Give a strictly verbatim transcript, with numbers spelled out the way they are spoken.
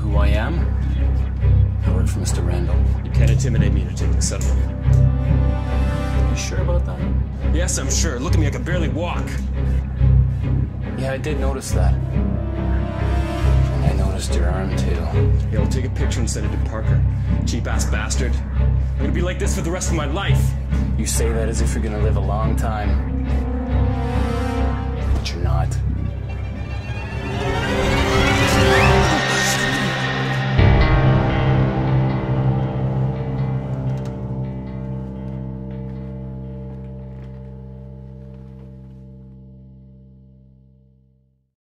who I am? I work for Mister Randall. You can't intimidate me to take the settlement. You sure about that? Yes, I'm sure. Look at me, I can barely walk. Yeah, I did notice that. And I noticed your arm, too. Yeah, I'll take a picture and send it to Parker. Cheap-ass bastard. I'm gonna be like this for the rest of my life. You say that as if you're gonna live a long time. But you're not.